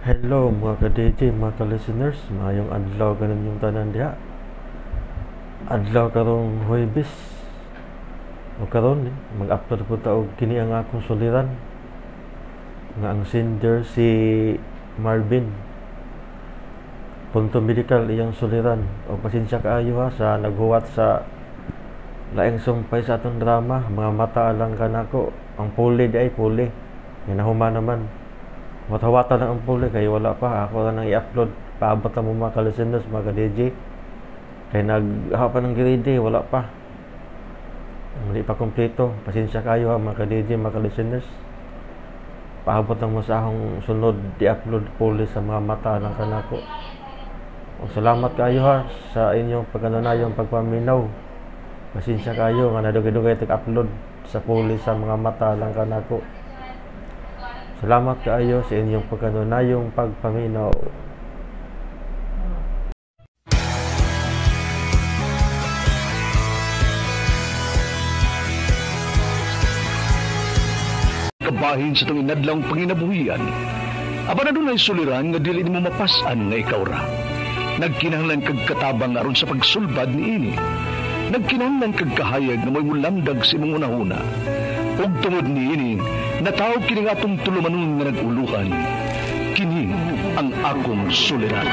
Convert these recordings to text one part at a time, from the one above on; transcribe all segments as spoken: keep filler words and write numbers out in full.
Hello mga ka-D J, mga ka-listeners, mayong adlaw kanon yung tanan diha. Adlaw karong Huwebes. O karon eh, mag-upload po ta og kini ang akong suliran. Nga ang sender si Marvin. Punto medical iyang suliran. O pasensya kaayo ha sa naghuwat sa laing sumpay sa atong drama. Mga mata lang kanako. Ang puli di ay puli. Ginahuma naman. Matawata na ang puli kaya wala pa. Ako na nang i-upload. Paabot na mo mga ka-listeners, mga ka-D J. Kaya naghawa ng grade, wala pa. Hindi pa kompleto. Pasensya kayo ha, mga ka-D J, mga ka-listeners. Paabot na mo sa akong sunod i-upload puli sa mga mata ng kanako. O, salamat kayo ha sa inyong pagkanunayong pagpaminaw. Pasensya kayo nga nadugay-dugay tag-upload sa puli sa mga mata ng kanako. Salamat kaayo sa inyong pagkanunayong pagpaminaw. Kabahin sa itong inadlang panginabuhian, aba na doon ay suliran nga dili mo mapasan nga ikaw ra. Nagkinahanglan kag katabang aron sa pagsulbad ni ini. Nagkinahanglan kag kahayag na mo'y mulamdag si mong unahuna. Ug tungod ni ini, natawag kini nga atong tulumanon nga nag-uluhan. Kini ang akong suliran.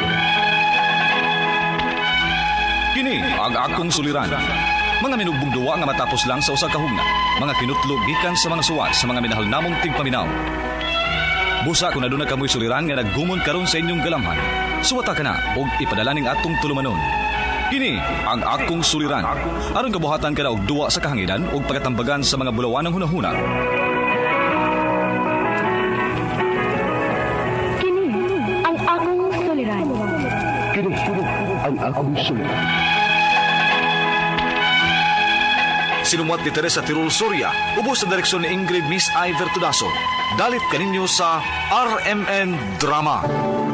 Kini ang akong suliran. Mga minugbong duwa nga matapos lang sa usa ka hugna. Mga kinutlog gikan sa mga suwat sa mga minahal namong tigpaminaw. Busa kung aduna kamoy suliran nga naggumon karon sa inyong galamhan. Suwata ka na ug ipadala ning atong tulumanon. Kini ang akong suliran. Aron kabuhatan ka na og duwa sa kahanginan ug pagatambagan sa mga bulawan ng hunahuna. Kini ang akong suliran. Kini ang akong suliran. Sinumuat ni Teresa Tirul Soria, ubos sa direksyon ni Ingrid Miss Iver Tudaso. Dalit kaninyo sa R M N Drama.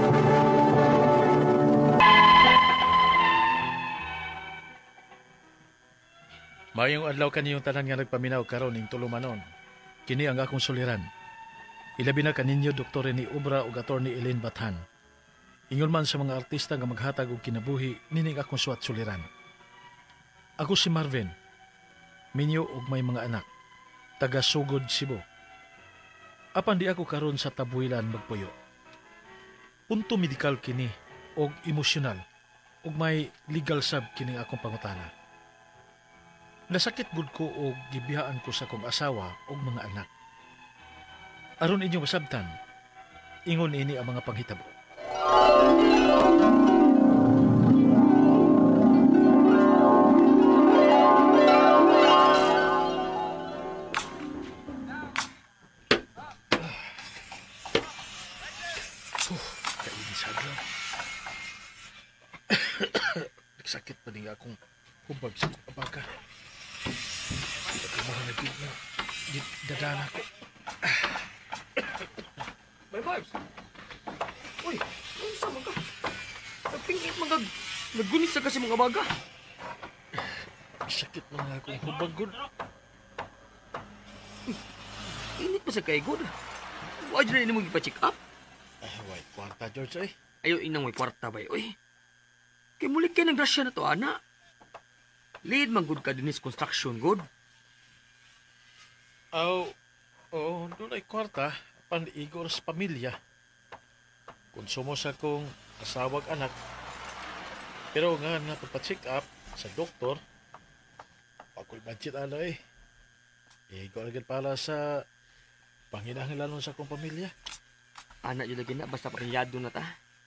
Mayong adlaw kaniyong tanan nga nagpaminaw karon ning tulumanon. Kini ang akong suliran. Ilabi na kaninyo Doktor ni Ubra ug Attorney Elaine Bathan. Ingon man sa mga artista nga maghatag og kinabuhi nining akong suwat suliran. Ako si Marvin. Minyo ug may mga anak. Taga Sugod, Cebu. Apan di ako karon sa tabuilan magpuyo. Punto medikal kini og emosyonal ug may legal sab kining akong pangutana. Nasakit gud ko og gibihaan ko sa kong asawa ug mga anak. Aron inyo masabtan, ingon ini ang mga panghitabo. Nagsakit pa din akong hubag sa kabaga. Ito mga naging na dadana ko. My vibes. Uy, ano sa mga? Nagpingit mga naggunis sa kasi mga baga. Sakit mga akong hubag gud. Init pa sa kay good. Why did na mo ipa-check up? Ah, wait, kwarta George ay. Ayaw inang may kwarta ba? Uy, kay mulit kayo naggrasya na to, ana. Lead man good ka dinis construction good. Aw, oo, doon ay kwarta, pan-igor sa pamilya. Konsumo sa kong asawag anak. Pero nga na pa-check up sa doktor, pagkul budget ala eh. Igor agad pala sa panginahanglanon sa kong pamilya. Anak yun lagi na, basta pakinyado na ta.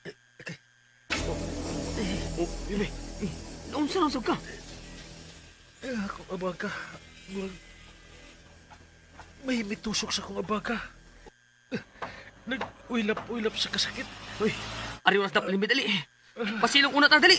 Oh, Bime. Naunsa na usap ka? Eh, akong abaga. Murag, may mitusok sa akong abaga. Eh, nag-uylap-uylap sa kasakit. Uy, ari oras na palimit, dali. Pasilong una ta, dali.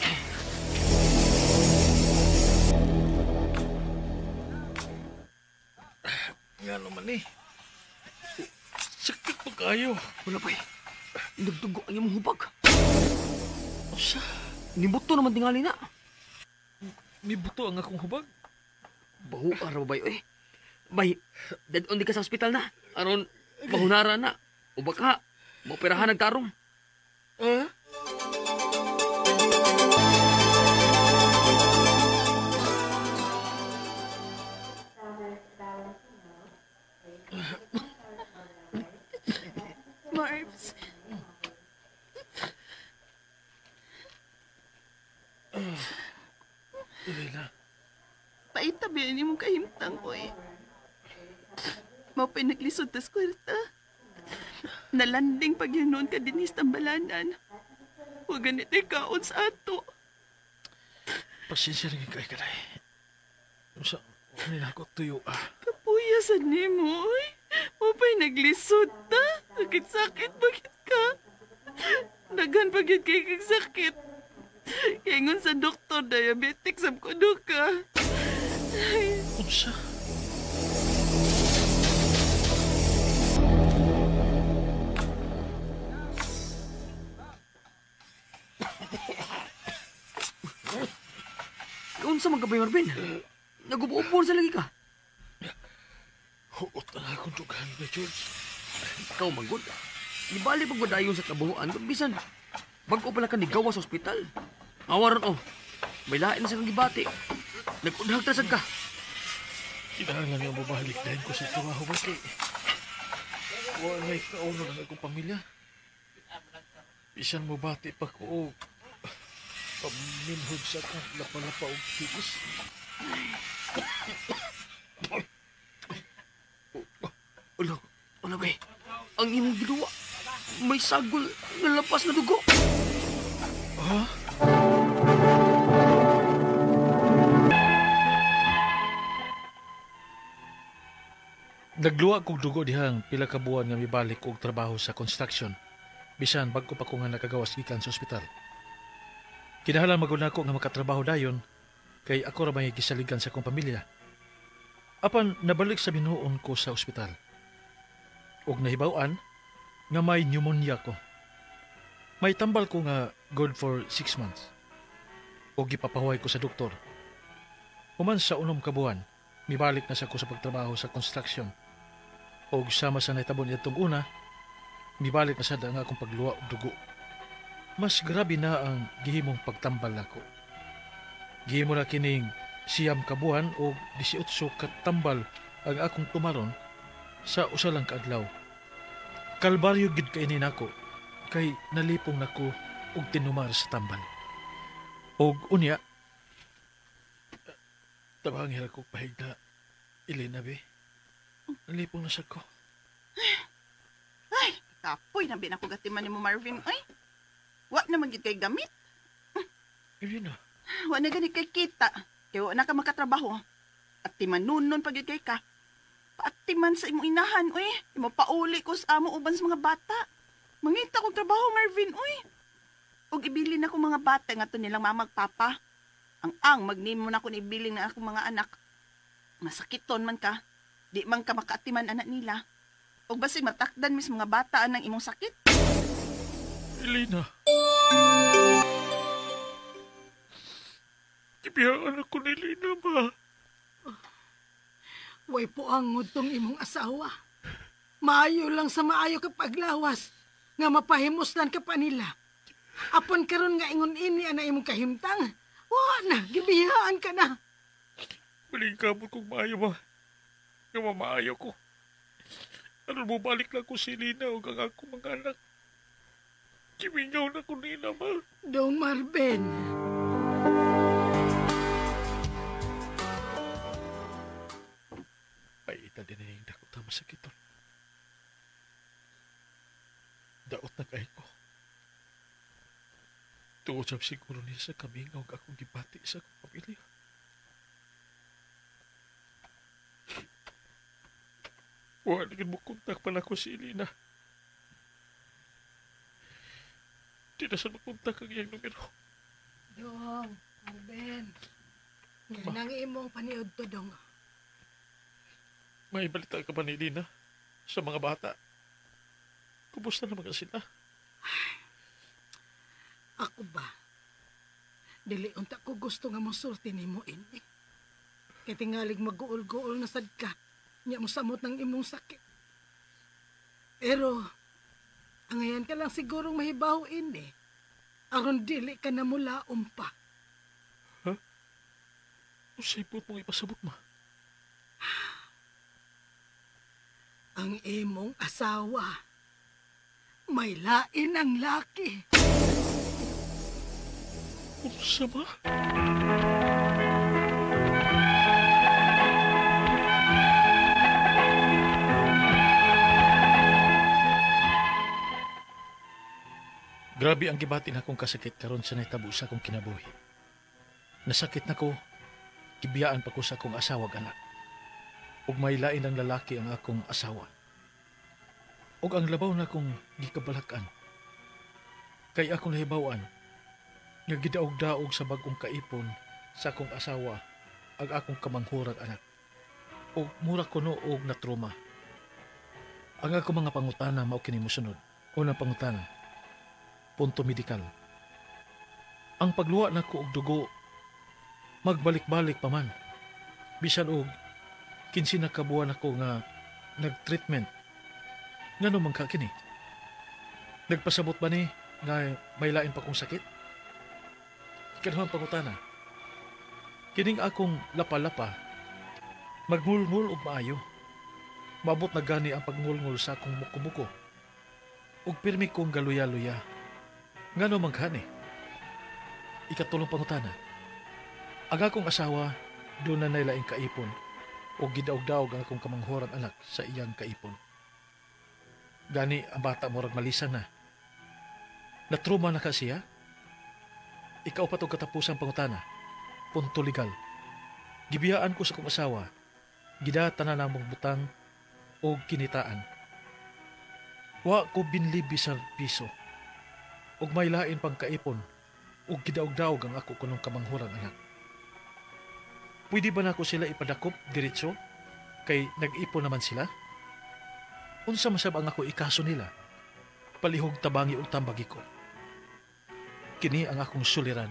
Nga naman eh. Sakit pa kayo. Wala pa eh. Nagdugo ang iyong hubag. Osa? Nibuto naman tingali na. May buto ang akong hubag. Bahu araw ba eh. Bay, dad on di ka sa ospital na. Aron bahunara na. O baka, maoperahan nagtarong. Ah? Marbs, Elena, paitabihan niyo mong kahimtang, oy. Mapay naglisod tas kwarta. Nalanding pag yung noon ka dinis tambalanan. Huwag ganit ikaon sa ato. pasensya rin kay kanay. Sa, ano na ako tuyo ah. Kapuyasan ni mo, oy. Mapay naglisod ta. Sakit-sakit, bakit ka? Dagan pagit kay kag sakit. Kaingon sa doktor, diabetic sab ko do ka. Ay, Unsa? Unsa man ka ba, Marvin? Nagubo-ubo sa lagi ka. Huot na akong dugan na, George. Ikaw manggod. Ibali pag madayon sa kabuhuan, kung bisan. Bago pala ka nigawa sa ospital. Awaron oh. May lain na sa kang gibati. Nag-unhag tasag ka. Kinahanglan nga mabalik dahil ko sa trabaho ba kay... Wala may kauno ng akong pamilya. Bisan mo bati pa ko o... Paminhod sa akong lapalapa o higis. Ulo, ulo ba? Ang imong ginawa. May sagol na lapas na dugo. Ha? Nagluwa kong dugo dihang pila ka buwan nga mibalik og trabaho sa construction. Bisan bagko pa ko nga nakagawas gikan sa ospital. Kinahanglan maguna ko nga makatrabaho dayon kay ako ra may gisaligan sa akong pamilya. Apan nabalik sa binuon ko sa ospital. Og nahibaw-an nga may pneumonia ko. May tambal ko nga good for six months. Og gipapahuway ko sa doktor. Human sa unom ka buwan, mibalik na sa ko sa pagtrabaho sa construction. Og sama sa naitabon itong una, mibalik na sa nga akong pagluwa og dugo. Mas grabe na ang gihimong pagtambal nako. Gihimo na kining siyam ka buwan og disiotso ka tambal ang akong tumaron sa usa lang ka adlaw. Kalbaryo gid kaini nako kay nalipong nako og tinumar sa tambal. Og unya tabang hira ko pahig na Elena be. Nalipong na sa ko. ay, kapoy na bin ako gatiman ni mo, Marvin. Ay, wa na magid kay gamit. Elena, Wa na gani kay kita. Kaya wa na ka makatrabaho. At timanunon pagid kay ka. Paatiman sa imong inahan, uy. Imo pauli ko sa amo uban sa mga bata. Mangita kong trabaho, Marvin, uy. Og ibili na akong mga bata nga to nilang mamagpapa. Ang ang magnimo na akong ibili na akong mga anak. Masakiton man ka. Di man ka makaatiman anak nila. Og basi matakdan mis mga bata ang imong sakit. Elena. Ibiyaan ako ni Elena ba? Way po ang tong imong asawa. Maayo lang sa maayo ka paglawas nga mapahimuslan ka pa nila. Apon karon nga ingon ini ana imong kahimtang. Wa na, gibiyaan ka na. Maling kabot kong maayo ba? Nga mamaayo ko. Ano mo balik lang ko si Elena o ang ako mga anak. Kimingaw na ko nila ba? Dong Marben. Paita din na yung dakot na masakiton. Daot na kay ko. Tuod sab siguro niya sa kamingaw ang akong gibati sa akong pamilya. Wala naging mo kontak pa na ko si Elena. Di na sa makontak ang iyang numero. Dong, Marben. Nga nang imong paniod to, Dong. May balita ka ba ni Elena sa mga bata? Kumusta na mga sila? Ako ba? Dili unta ko gusto nga mosulti nimo ini. Kay tingalig mag-guol-guol na sad ka. Nya mo samot ng imong sakit. Pero ang ngayon ganahan ka lang sigurong mahibaw ini. Aron dili ka na mula umpa. Usay po mong ipasabot, ma. Ang imong asawa, may lain ang laki. Usa, ma? Grabe ang gibati na akong kasakit karon sa nahitabo sa akong kinabuhi. Nasakit na ko, gibiyaan pa ko sa akong asawa anak. Ug may lain ang lalaki ang akong asawa. Ug ang labaw na akong gikabalakan. Kay akong nahibawan, nga gidaog-daog sa bagong kaipon sa akong asawa ang akong kamanghurag anak. Ug mura kuno og natruma. Ang akong mga pangutana mao kini mosunod. Unang pangutana, punto medikal. Ang pagluwa nako og dugo magbalik-balik pa man. Bisan og kinsi na kabuan ako nga nag-treatment. Ngano man ka kini? Nagpasabot ba ni nga may lain pa kong sakit? Ikaduhang pangutana. Kining akong lapa-lapa magngulngul og maayo. Maabot na gani ang pagngulngul sa akong muko-muko. Ug pirmi kong galuya-luya. Ngano man kani? Ikatulong pangutana. Ang akong asawa doon na nailaing kaipon o gidaog-daog ang akong kamanghurang anak sa iyang kaipon. Gani ang bata morag malisan na. Natruma na ka siya? Ikaw pa itong katapusang pangutana. Punto legal. Gibiyaan ko sa akong asawa. Gidatanan ang mong butang o kinitaan. Wa ko binli bisan piso. Ug may lain pang kaipon ug gidaog-daog ang ako kunong kamanghurang anak. Pwede ba na ako sila ipadakop diretso? Kay nag-ipon naman sila? Unsa masab ang ako ikaso nila? Palihog tabangi ug tambagi ko. Kini ang akong suliran,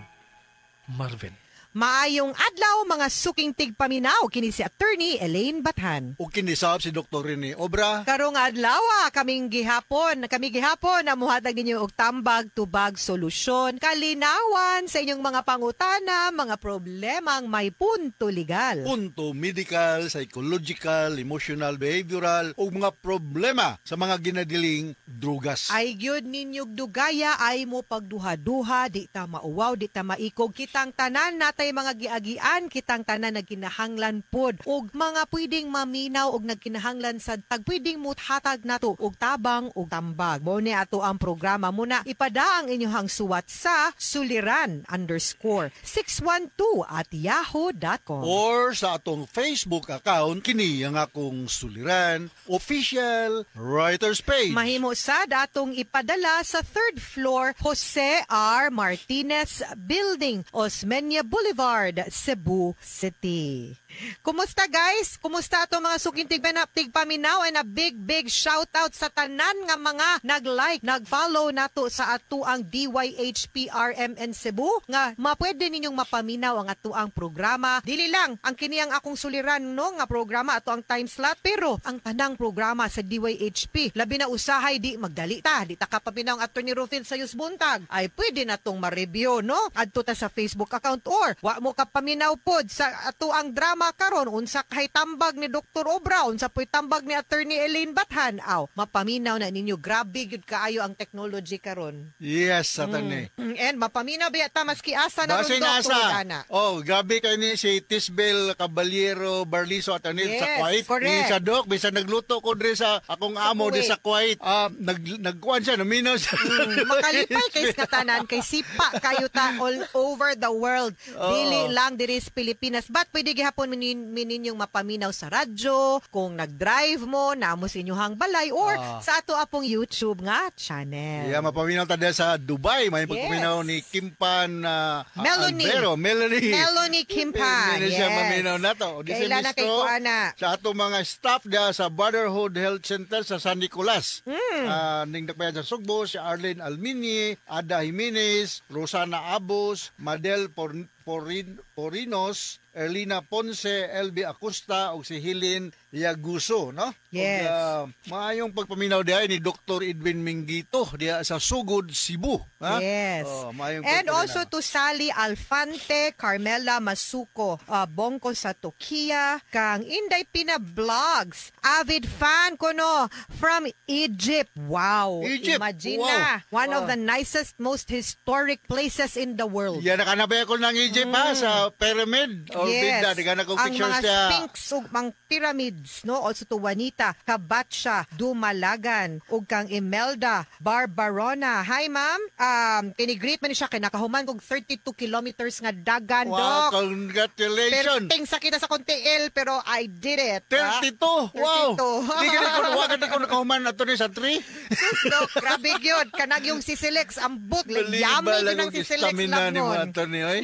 Marvin. Maayong adlaw mga suking tigpaminaw kini si Attorney Elaine Bathan. O kinisab si Doktor Rene Obra. Karong adlaw kaming gihapon, kami gihapon na muhatag ninyo og tambag tubag solusyon, kalinawan sa inyong mga pangutana, mga problemang may punto legal. Punto medical, psychological, emotional, behavioral o mga problema sa mga ginadiling drugas. Ay gyud ninyog dugaya ay mo pagduha-duha, di ta mauwaw, di ta maikog kitang tanan natin tay mga giagian kitang tanan nagkinahanglan pod og mga pwedeng maminaw og nagkinahanglan sa tagpwedeng muthatag nato og tabang og tambag. Mo ni ato ang programa muna ipada ang inyong suwat sa suliran underscore six one two at yahoo dot com or sa atong Facebook account kini ang akong suliran official writer's page. Mahimo sad atong ipadala sa third floor Jose R. Martinez Building, Osmeña Boulevard, Cebu City. Kumusta guys? Kumusta ato mga suking tigpaminaw and a big big shout out sa tanan nga mga nag-like, nag-follow nato sa ato ang D Y H P R M N Cebu nga mapwede ninyong mapaminaw ang ato ang programa. Dili lang ang kini ang akong suliran no nga programa ato ang time slot pero ang tanang programa sa D Y H P labi na usahay di magdali ta, di ta kapaminaw ang Attorney Rufil sa Buntag ay pwede natong ma-review no adto ta sa Facebook account or wa mo ka paminaw pod sa ato ang drama karon unsa kay tambag ni Doktor Obra, unsa po'y tambag ni Attorney Elaine Bathan. Aw, mapaminaw na ninyo, grabe gyud kaayo ang technology karon. Yes, satan mm. And mapaminaw biya ta maski asa na ron asa. Oh, grabe kay ni si Tisbel Caballero Barliso at ani yes, sa Kuwait. Ni sa Dok bisan nagluto ko dre sa akong sa amo di sa Kuwait. Uh, nag nagkuan siya naminaw siya. Mm, makalipay kay sa tanan kay sipa kayo ta all over the world. Oh. Dili lang diri sa Pilipinas. But pwede gihapon minin, mininyong mapaminaw sa radyo, kung nag-drive mo, namo sa inyong balay, or uh, sa ato apong YouTube nga channel. Yeah, mapaminaw tayo sa Dubai. May yes. pagpaminaw ni Kimpan uh, Melanie. Albero. Melanie. Melanie Kimpan. Yes. siya maminaw na to. Kailan na kay Kuana. Sa ato mga staff dia sa Brotherhood Health Center sa San Nicolas. Mm. Uh, ning nagpayan sa Sugbo, si Arlene Almini, Ada Jimenez, Rosana Abos, Madel Por Porin, Porinos, Erlina Ponce, L B Acosta ug si Helen iya gusto, no? Yes. Og, uh, maayong pagpaminaw diha ni Doctor Edwin Mingito diha sa Sugod, Cebu. Ha? Yes. Oh, maayong And pagpaminaw. also to Sally Alfante, Carmela Masuko, uh, Bongko sa Tokia, kang Inday Pina Vlogs, avid fan ko no, from Egypt. Wow. Egypt, Imagine wow. na, one Wow. of the nicest, most historic places in the world. Yan, nakanabay ako ng Egypt ha, sa pyramid. O bigda, di ka na kong ang pictures mga siya. sphinx ug mga pyramids, no? Also to Juanita, Kabatsa, Dumalagan, ug kang Imelda, Barbarona. Hi, ma'am. Um, tinigreet man ni siya kay nakahuman kog thirty-two kilometers nga dagan, Wow, Dok. congratulations. Pero ting sakita sa konti il, pero I did it. ha? thirty-two. Wow. thirty-two. Di ka na kung wagad ako nakahuman ato ni sa three. Sus, Dok, grabe gyud. Kanag yung sisilex, ambot. Yummy yun ang sisilex stamina ni lamon. mga attorney, oy.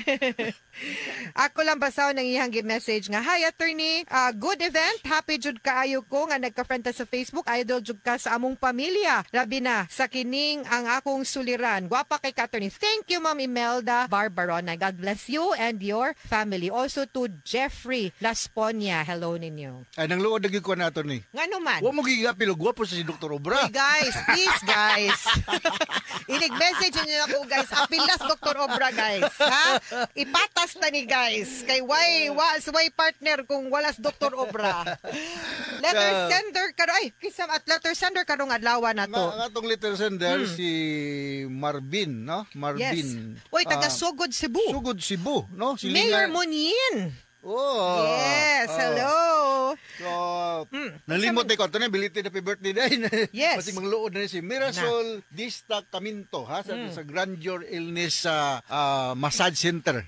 Ako lang basaw nang iyang message nga, hi attorney, uh, good event, happy jud kaayo ko nga nagka-friend ta sa Facebook, idol jud ka sa among pamilya. Labi na sa kining ang akong suliran. Gwapa kay ka, attorney. Thank you, Ma'am Imelda Barbarona. God bless you and your family. Also to Jeffrey Lasponia. Hello ninyo. Ay, nang luod naging ko na attorney. Ngano man? Wa mo gigapilo, gwapo sa si Doctor Obra. Hey guys, please guys. Inig-message niyo ako guys. Apilas Doctor Obra guys. Ha? Ipatas na ni guys. Kay why, was why partner kung walas Doctor Obra. Letter Ka- sender karo ay kisam at letter sender karong adlaw na to. Nga, nga tong letter sender, si Marvin, no? Yes. Marvin. Oy, taga Ah, Sugod, Cebu. Sugod, Cebu, no? Si Mayor Linga- Munin. Oh. Yes, oh. hello. So, nalimot na ko. Ito na, belated happy birthday din. Yes. Kasi mangluod na si Mirasol Dista Caminto, ha? Sa, sa Grandeur Illness sa ah, Massage Center.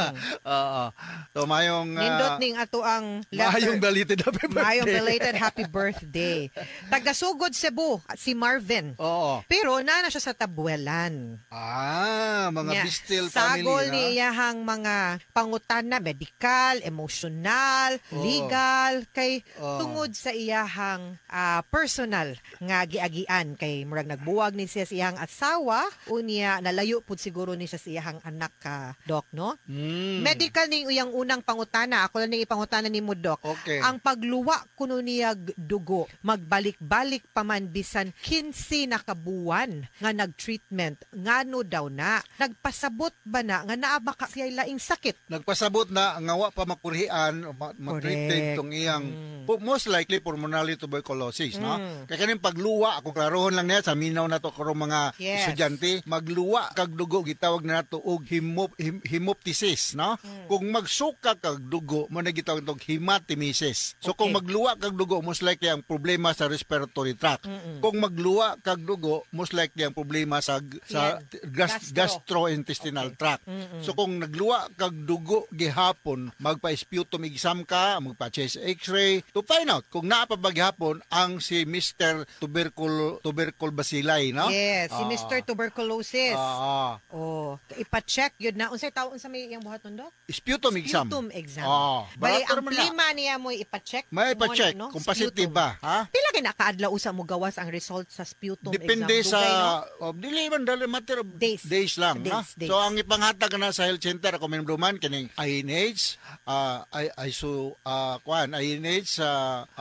Oo. So, mayong... ah, Nindot ning ato ang mayong letter. belated happy birthday. Mayong belated happy birthday. Taga Sugod, Cebu, si Marvin. Oo. Pero na na siya sa Tabuelan. Ah, mga Nya, Bistil family. sagol ha? ni iyahang mga pangutana, medical, emotional, Oh. legal, kay Oh. tungod sa iyahang ah, personal nga giagian kay murag nagbuwag ni siya sa iyahang asawa unya nalayo pud siguro ni siya sa iyahang anak ka, Doc, no? Mm. Medical ning uyang unang pangutana, ako lang ning ipangutana ni mo, Doc. Okay. Ang pagluwa kuno niya dugo, magbalik-balik pa man bisan kinsi na kabuwan nga nagtreatment, ngano daw na? Nagpasabot ba na nga naa ba ka siya laing sakit? Nagpasabot na nga wa pa makurian o ma- Correct. ma-treated tong iyang po- most likely pulmonary tuberculosis, no? Mm. Kaya kaning pagluwa, ako klarohon lang niya sa minaw na to karong mga Yes. estudyante, magluwa kag dugo gitawag na nato og hemop, hem, hemoptysis, no? Mm. Kung magsuka kag dugo, mo na gitawag tong hematemesis. So kung Okay. magluwa kag dugo, most likely ang problema sa respiratory tract. Mm-mm. Kung magluwa kag dugo, most likely ang problema sa sa Yan. gas, Gastro. gastrointestinal Okay. tract. Mm-mm. So kung nagluwa kag dugo gihapon, magpa-sputum exam ka, magpa-chest x-ray to find out kung naa pa ba gihapon ang si Mister Tubercul Tubercul bacilli, no? Yes, si Ah. Mister Tuberculosis. Ah, ah. Oh, ipa-check yun na. Unsay tawo unsa may iyang buhaton, Doc? Sputum exam. Sputum exam. Ah, Bali, barato ang naman na. plima niya mo ipa-check. May Mo na, pa-check no? kung Sputum. positive ba, ha? Pila kay nakaadlaw usa mo gawas ang result sa sputum Depende exam? sa Dugay, no? oh, dili man dali matter of Days. days lang, ha? Days, days. So ang ipanghatag na sa health center ako minumduman kining I N H, uh, I iso uh, kuan I N H sa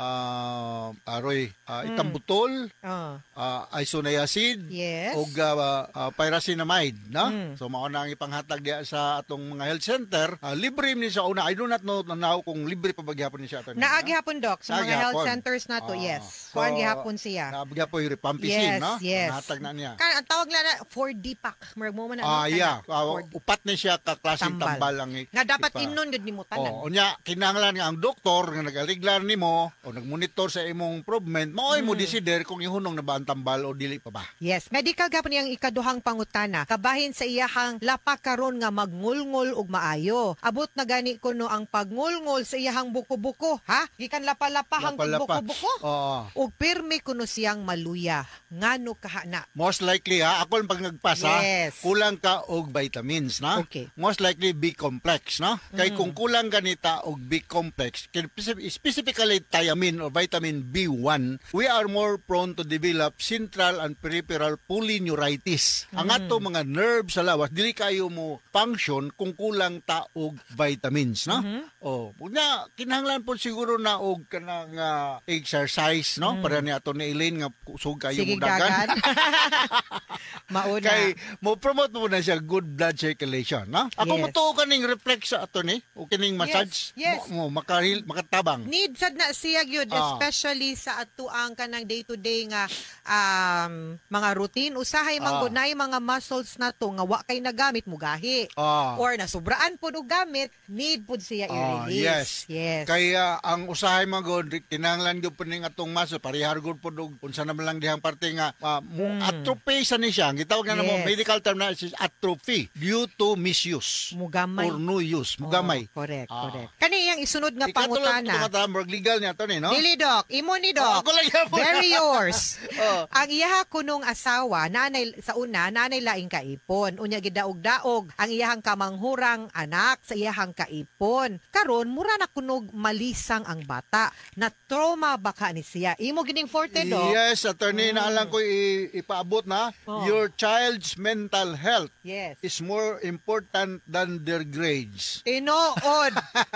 uh, aroy uh, itambutol, Ah. uh, isoniazid, Yes. og uh, uh, pyrazinamide, no? Mm. So mao na ang ipanghatag diya sa atong mga health center. Uh, libre ni sa una. I do not know now kung libre pa ba gyapon ni siya ato. Naagi hapon, Doc, sa mga Naagi health hapon. centers na to, Ah. yes. So, Kuan gihapon siya. Nabigyan po yung ripampicin, Yes, no? yes. Nahatag na niya. Kan ang tawag na na four D pack. Murag mo man na. Ah, ano, yeah. kana? Ah, four D. upat na siya ka klaseng Tambal. tambal ang i- Nga dapat ipa- imnon gud nimo tanan. Oh, unya kinahanglan nga ang doktor nga nagaliglar nimo o nagmonitor sa imong improvement, maoy mo Hmm. decider kung ihunong na ba ang tambal o dili pa ba. Yes, medical gapon niyang ikaduhang pangutana. Kabahin sa iyahang lapak karon nga magngulngol og maayo. Abot na gani kuno ang pagngulngol sa iyahang buko-buko, ha? Gikan lapa-lapahang Lapa-lapa. buko-buko. Oo. Og pirmi kuno siyang maluya. Ngano kaha na? Most likely ha, ako ang pag nagpas ha, Yes. kulang ka og vitamins na. Okay. Most likely B complex, no? Kay kung kulang ganita og B complex, kay specifically thiamine or vitamin B one, we are more prone to develop central and peripheral polyneuritis. Mm. Ang ato mga nerves sa lawas, dili kayo mo function kung kulang ta og vitamins, no? Mm-hmm. Oh, na kinahanglan po siguro na og kanang uh, exercise, no? Mm. Para ni ato ni Elaine nga kusog kayo mo dagan. Mauna. Kay mo promote mo na siya good blood circulation, no? Ako yes. mo tuo kaning reflex sa ato ni, o kining massage, yes. Yes. mo, mo makaril, makatabang. Need sad na siya gyud, Ah. especially sa atuang kanang day-to-day nga um, mga routine. Usahay man Ah. gud nay mga muscles na to nga wa kay nagamit mo gahi. Ah. Or nasubraan pud og gamit, need pud siya Ah, i-release. yes. Yes. Kaya ang usahay mga god, kinahanglan gyud po ning atong muscle, parihar gud po og unsa na man lang dihang parte nga uh, mo Mm. atrophy sa ni siya. Gitawag na mo Yes. medical term na is atrophy due to misuse Mugamay. or no use, mugamay. Oh, correct, Ah. correct. Kani yang isunod nga Ikatulog pangutana. ito nga legal niya to ni, no? Dili dok, imo ni Oh, dok. ako lang yan po. Very yours. Oh. Ang iyaha kunong asawa, nanay sa una, nanay laing kaipon. Unya gidaog-daog ang iyahang kamanghurang anak sa iyahang kaipon. Karon mura na kunog malisang ang bata. Na trauma baka ni siya. Imo gining forte dok. Yes, attorney, Mm. naalang ko i- ipaabot na. Oh. Your child's mental health Yes. is more important than their grades. Tinuod.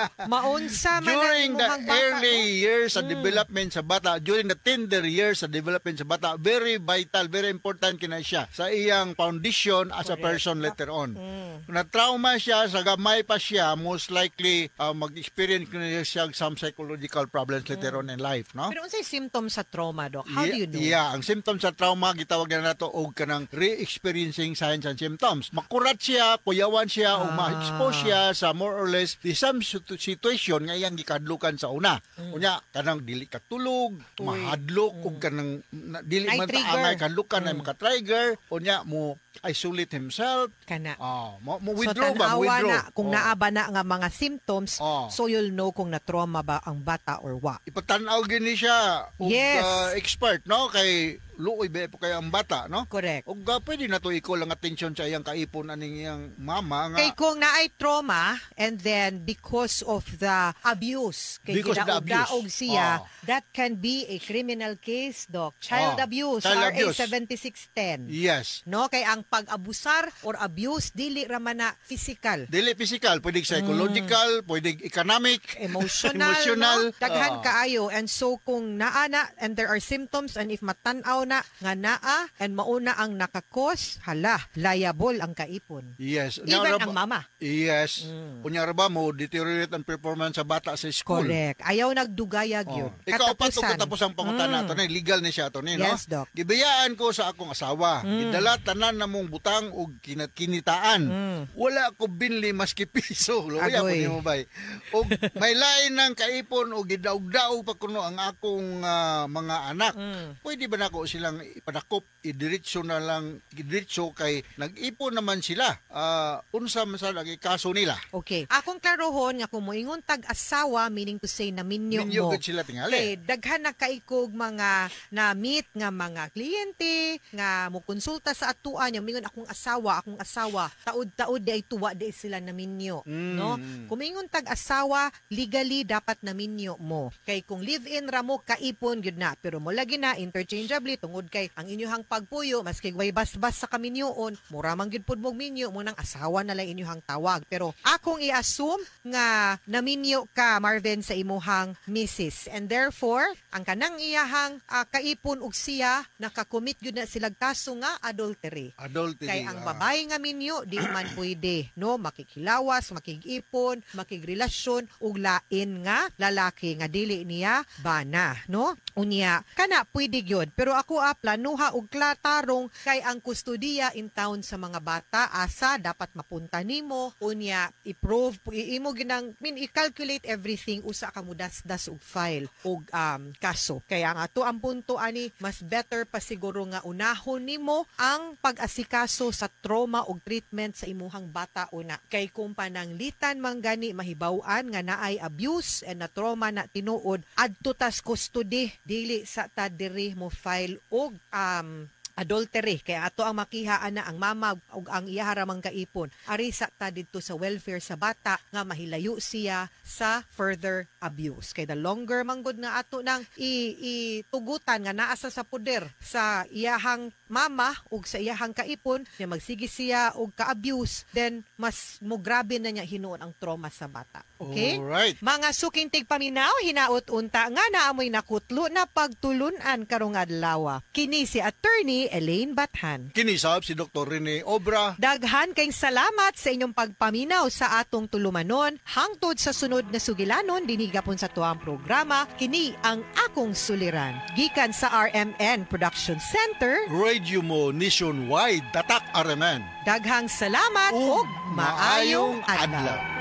Maunsa man During ang the imuhang bata, early no? years sa Mm. development sa bata, during the tender years sa development sa bata, very vital, very important kina siya sa iyang foundation as a Correct. person later on. Mm. Kung na-trauma siya, sa gamay pa siya, most likely uh, mag-experience na siya some psychological problems later on in life, no? Pero unsay symptoms sa trauma, dok? How do you know? Yeah, ang symptoms sa trauma gitawag na nato og kanang re-experiencing signs and symptoms. Makurat siya, kuyawan siya o Ah. ma-expose siya sa more or less the same situ- situation nga iyang gikadlukan sa una. Mm. Unya kanang dili katulog, Uy. mahadlok Mm. ug kanang na, dili Ay, man trigger. taangay kadlukan Mm. ay maka-trigger, unya mo isolate himself. Kana. Ah, mo, mo So withdraw ba? tanawa Withdraw. na kung Oh. naaba na nga mga symptoms, Oh. so you'll know kung na-trauma ba ang bata or wa. Ipatanaw gini siya og Yes. uh, expert, no? Kay luoy ba po kay ang bata, no? Correct. Og uh, pwede na to iko lang atensyon sa iyang kaipon aning iyang mama nga Kay kung naay trauma and then because of the abuse, kay Because of the gidaog-daog abuse. siya, Oh. that can be a criminal case, doc. Child Oh, abuse, child R A abuse. seventy-six ten. yes. No, kay ang pag-abusar or abuse dili ra man na physical. Dili physical, pwede psychological, pwede economic, Emotional, emotional. no? Daghan Ah. kaayo. And so kung naa na and there are symptoms and if matanaw na nga naa and mauna ang nakakos, hala, liable ang kaipon. Yes. Even Unya ra ang ba- mama. Yes. Mm. Unya ra ba mo deteriorate ang performance sa bata sa school. Correct. Ayaw nagdugayag Oh. yun. Ikaw pa to Katapusan. katapos ang pangutan Mm. nato ni legal ni siya to ni, no? Yes, Doc. Gibiyaan ko sa akong asawa. Mm. Gidala tanan namong butang og kinat kinitaan. Mm. Wala ko binli maski piso. Luya ko Agoy. nimo bay. Og may lain ng kaipon og gidaog-daog pa kuno ang akong ah, mga anak. Mm. Pwede ba nako silang ipadakop idiretso na lang idiretso kay nag-ipon naman sila. Ah, unsa man sa lagi kaso nila. Okay. Akong klarohon nga kung moingon tag-asawa, meaning to say na minyo, Minyo mo. gud sila tingali. Okay, daghan na kaikog mga na-meet nga mga kliyente nga mo konsulta sa atuan yung mingon akong asawa, akong asawa, taud-taud di ay tuwa di sila na minyo, Mm. no? Kung mingon tag-asawa, legally dapat na minyo mo. Kay kung live-in ra mo kaipon gyud na, pero mo lagi na interchangeably tungod kay ang inyuhang pagpuyo maski way bas-bas sa kaminyoon, mura man gyud pud mong minyo mo nang asawa na lang inyuhang tawag. Pero akong i-assume nga naminyo ka Marvin sa imuhang missis and therefore ang kanang iyahang ah, kaipon ug siya nakakomit gyud na sila kaso nga adultery. Adultery. Kay ang ah. babae nga minyo di man pwede no makikilawas, makigipon, makigrelasyon ug lain nga lalaki nga dili niya bana no. Unya kana pwede gyud pero ako a planuha og klatarong kay ang kustudiya in town sa mga bata asa dapat mapunta nimo unya i-prove iimo ginang min i-calculate everything usa ka mudas-das og file og um, kaso. Kaya ang ato ang punto ani mas better pa siguro nga unahon nimo ang pag-asikaso sa trauma og treatment sa imuhang bata una. Kay kung pananglitan man gani mahibaw-an nga naay abuse and na trauma na tinuod adto tas custody dili sa ta diri mo file og um adultery kaya ato ang makihaan na ang mama ug ang iya haramang kaipon ari sa ta didto sa welfare sa bata nga mahilayo siya sa further abuse. Kay the longer manggod nga ato nang itugutan nga naa sa sa poder sa iyahang mama ug sa iyahang kaipon nga magsige siya og ka-abuse, then mas mo grabe na niya hinuon ang trauma sa bata. Okay? Alright. Mga suking tigpaminaw, hinaot unta nga naamoy nakutlo na pagtulunan karong adlaw. Kini si Attorney Elaine Bathan. Kinisab si Doktor Rene Obra. Daghan kayong salamat sa inyong pagpaminaw sa atong tulumanon. Hangtod sa sunod na sugilanon, dinigapon sa tuwang programa, kini ang Akong Suliran. Gikan sa R M N Production Center. Radio mo nationwide, Tatak R M N. Daghang salamat ug maayong adlaw.